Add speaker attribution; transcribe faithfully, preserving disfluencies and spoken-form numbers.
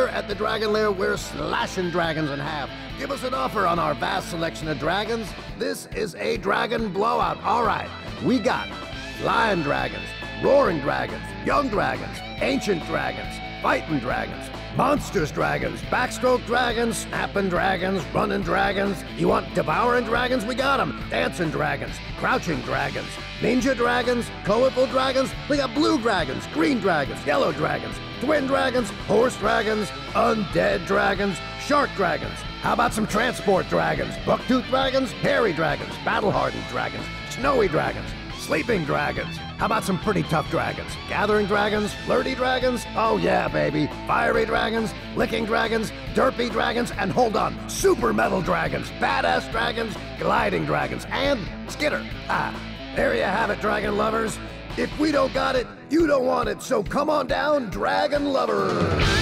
Speaker 1: Here at the Dragon Lair, we're slashing dragons in half. Give us an offer on our vast selection of dragons. This is a dragon blowout. All right, we got lion dragons, roaring dragons, young dragons, ancient dragons, fighting dragons, monstrous dragons, backstroke dragons, snapping dragons, running dragons. You want devouring dragons? We got them. Dancing dragons, crouching dragons, ninja dragons, colorful dragons. We got blue dragons, green dragons, yellow dragons, twin dragons, horse dragons, undead dragons, shark dragons. How about some transport dragons, bucktooth dragons, hairy dragons, battle-hardened dragons, snowy dragons, sleeping dragons. How about some pretty tough dragons? Gathering dragons, flirty dragons? Oh yeah, baby. Fiery dragons, licking dragons, derpy dragons, and hold on, super metal dragons, badass dragons, gliding dragons, and skitter. Ah, there you have it, dragon lovers. If we don't got it, you don't want it, so come on down, dragon lovers.